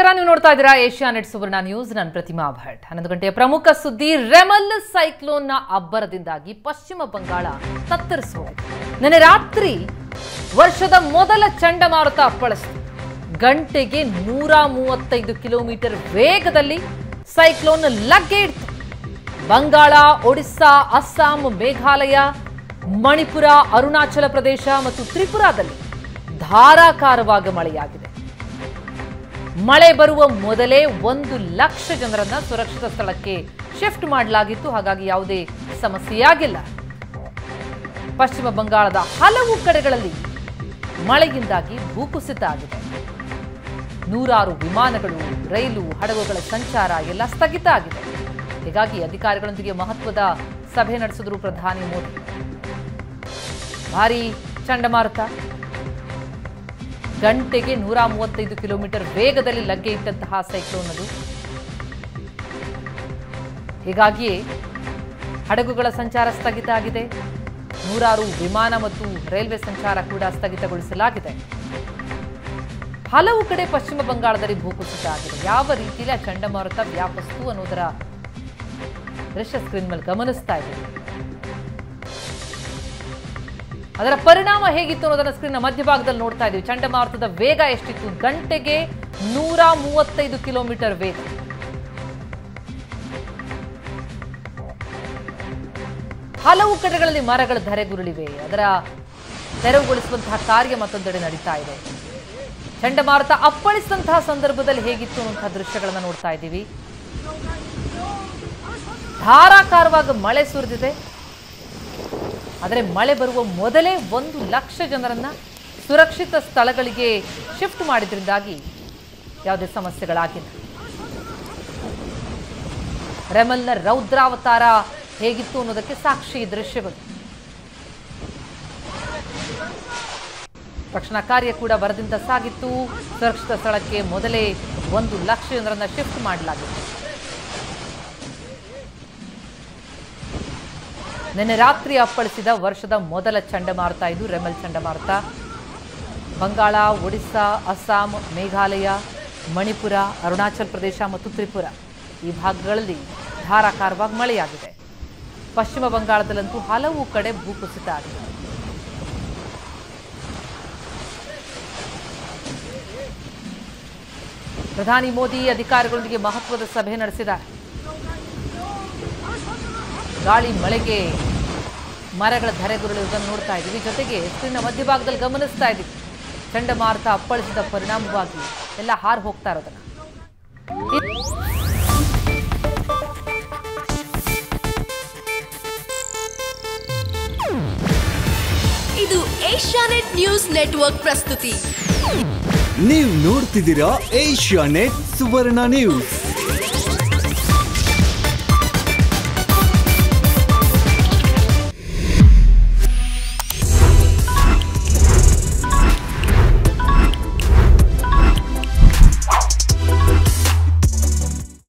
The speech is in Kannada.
ನಮಸ್ಕಾರ, ನೀವು ನೋಡ್ತಾ ಇದ್ದೀರಾ ಏಷ್ಯಾನೆಟ್ ಸುವರ್ಣ ನ್ಯೂಸ್. ನಾನು ಪ್ರತಿಮಾ ಭಟ್. 11 ಗಂಟೆಯ ಪ್ರಮುಖ ಸುದ್ದಿ. ರೆಮಲ್ ಸೈಕ್ಲೋನ್ನ ಅಬ್ಬರದಿಂದಾಗಿ ಪಶ್ಚಿಮ ಬಂಗಾಳ ತತ್ತರಿಸಿದೆ. ನಿನ್ನೆ ರಾತ್ರಿ ವರ್ಷದ ಮೊದಲ ಚಂಡಮಾರುತ ಅಪ್ಪಳಿಸಿತು. ಗಂಟೆಗೆ 135 ಕಿಲೋಮೀಟರ್ ವೇಗದಲ್ಲಿ ಸೈಕ್ಲೋನ್ ಲಗ್ಗೆ ಇಡ್ತು. ಬಂಗಾಳ, ಒಡಿಸ್ಸಾ, ಅಸ್ಸಾಂ, ಮೇಘಾಲಯ, ಮಣಿಪುರ, ಅರುಣಾಚಲ ಪ್ರದೇಶ ಮತ್ತು ತ್ರಿಪುರಾದಲ್ಲಿ ಧಾರಾಕಾರವಾಗಿ ಮಳೆಯಾಗಿದೆ. ಮಳೆ ಬರುವ ಮೊದಲೇ 1 ಲಕ್ಷ ಜನರನ್ನ ಸುರಕ್ಷಿತ ಸ್ಥಳಕ್ಕೆ ಶಿಫ್ಟ್ ಮಾಡಲಾಗಿತ್ತು. ಹಾಗಾಗಿ ಯಾವುದೇ ಸಮಸ್ಯೆಯಾಗಿಲ್ಲ. ಪಶ್ಚಿಮ ಬಂಗಾಳದ ಹಲವು ಕಡೆಗಳಲ್ಲಿ ಮಳೆಯಿಂದಾಗಿ ಭೂಕುಸಿತ ಆಗಿದೆ. ನೂರಾರು ವಿಮಾನಗಳು, ರೈಲು, ಹಡಗುಗಳ ಸಂಚಾರ ಎಲ್ಲ ಸ್ಥಗಿತ ಆಗಿದೆ. ಹೀಗಾಗಿ ಅಧಿಕಾರಿಗಳೊಂದಿಗೆ ಮಹತ್ವದ ಸಭೆ ನಡೆಸಿದ್ರು ಪ್ರಧಾನಿ ಮೋದಿ. ಭಾರೀ ಚಂಡಮಾರುತ, ಗಂಟೆಗೆ 135 ಕಿಲೋಮೀಟರ್ ವೇಗದಲ್ಲಿ ಲಗ್ಗೆ ಇಟ್ಟಂತಹ ಸೈಕ್ಲೋನ್ ಅದು. ಹೀಗಾಗಿಯೇ ಹಡಗುಗಳ ಸಂಚಾರ ಸ್ಥಗಿತ ಆಗಿದೆ. ನೂರಾರು ವಿಮಾನ ಮತ್ತು ರೈಲ್ವೆ ಸಂಚಾರ ಕೂಡ ಸ್ಥಗಿತಗೊಳಿಸಲಾಗಿದೆ. ಹಲವು ಕಡೆ ಪಶ್ಚಿಮ ಬಂಗಾಳದಲ್ಲಿ ಭೂಕುಸಿತ ಆಗಿದೆ. ಯಾವ ರೀತಿಯಲ್ಲಿ ಆ ಚಂಡಮಾರುತ ವ್ಯಾಪಿಸ್ತು ಅನ್ನೋದರ ದೃಶ್ಯ ಸ್ಕ್ರೀನ್ ಮೇಲೆ ಗಮನಿಸ್ತಾ ಇದ್ದೀವಿ. ಅದರ ಪರಿಣಾಮ ಹೇಗಿತ್ತು ಅನ್ನೋದನ್ನ ಸ್ಕ್ರೀನ್ನ ಮಧ್ಯಭಾಗದಲ್ಲಿ ನೋಡ್ತಾ ಇದ್ದೀವಿ. ಚಂಡಮಾರುತದ ವೇಗ ಎಷ್ಟಿತ್ತು? ಗಂಟೆಗೆ 135 ಕಿಲೋಮೀಟರ್ ವೇಗ. ಹಲವು ಕಡೆಗಳಲ್ಲಿ ಮರಗಳು ಧರೆಗುರುಳಿವೆ. ಅದರ ತೆರವುಗೊಳಿಸುವಂತಹ ಕಾರ್ಯ ಮತ್ತೊಂದೆಡೆ ನಡೀತಾ ಇದೆ. ಚಂಡಮಾರುತ ಅಪ್ಪಳಿಸಿದಂತಹ ಸಂದರ್ಭದಲ್ಲಿ ಹೇಗಿತ್ತು ಅನ್ನುವಂತಹ ದೃಶ್ಯಗಳನ್ನು ನೋಡ್ತಾ ಇದ್ದೀವಿ. ಧಾರಾಕಾರವಾಗಿ ಮಳೆ ಸುರಿದಿದೆ. ಆದರೆ ಮಳೆ ಬರುವ ಮೊದಲೇ 1 ಲಕ್ಷ ಜನರನ್ನ ಸುರಕ್ಷಿತ ಸ್ಥಳಗಳಿಗೆ ಶಿಫ್ಟ್ ಮಾಡಿದ್ರಿಂದಾಗಿ ಯಾವುದೇ ಸಮಸ್ಯೆಗಳಾಗಿಲ್ಲ. ರೆಮಲ್ನ ರೌದ್ರಾವತಾರ ಹೇಗಿತ್ತು ಅನ್ನೋದಕ್ಕೆ ಸಾಕ್ಷಿ ದೃಶ್ಯಗಳು. ರಕ್ಷಣಾ ಕಾರ್ಯ ಕೂಡ ಬರದಿಂದ ಸಾಗಿತ್ತು. ಸುರಕ್ಷಿತ ಸ್ಥಳಕ್ಕೆ ಮೊದಲೇ 1 ಲಕ್ಷ ಜನರನ್ನ ಶಿಫ್ಟ್ ಮಾಡಲಾಗಿತ್ತು. ನಿನ್ನೆ ರಾತ್ರಿ ಅಪ್ಪಳಿಸಿದ ವರ್ಷದ ಮೊದಲ ಚಂಡಮಾರುತ ಇದು ರೆಮಲ್ ಚಂಡಮಾರುತ. ಬಂಗಾಳ, ಒಡಿಸ್ಸಾ, ಅಸ್ಸಾಂ, ಮೇಘಾಲಯ, ಮಣಿಪುರ, ಅರುಣಾಚಲ ಪ್ರದೇಶ ಮತ್ತು ತ್ರಿಪುರ ಈ ಭಾಗಗಳಲ್ಲಿ ಧಾರಾಕಾರವಾಗಿ ಮಳೆಯಾಗಿದೆ. ಪಶ್ಚಿಮ ಬಂಗಾಳದಲ್ಲಂತೂ ಹಲವು ಕಡೆ ಭೂಕುಸಿತ ಆಗಿದೆ. ಪ್ರಧಾನಿ ಮೋದಿ ಅಧಿಕಾರಿಗಳೊಂದಿಗೆ ಮಹತ್ವದ ಸಭೆ ನಡೆಸಿದ್ದಾರೆ. ಗಾಳಿ ಮಳೆಗೆ ಮರಗಳ ಧರೆಗುರುಳುವುದನ್ನು ನೋಡ್ತಾ ಇದ್ದೀವಿ. ಜೊತೆಗೆ ಸ್ಕ್ರೀನ್ನ ಮಧ್ಯಭಾಗದಲ್ಲಿ ಗಮನಿಸ್ತಾ ಇದ್ದೀವಿ. ಚಂಡಮಾರುತ ಅಪ್ಪಳಿಸಿದ ಪರಿಣಾಮವಾಗಿ ಎಲ್ಲ ಹಾರು ಹೋಗ್ತಾ ಇರೋದನ್ನ. ಇದು ಏಷ್ಯಾನೆಟ್ ನ್ಯೂಸ್ ನೆಟ್ವರ್ಕ್ ಪ್ರಸ್ತುತಿ. ನೀವು ನೋಡ್ತಿದ್ದೀರಾ ಏಷ್ಯಾನೆಟ್ ಸುವರ್ಣ ನ್ಯೂಸ್.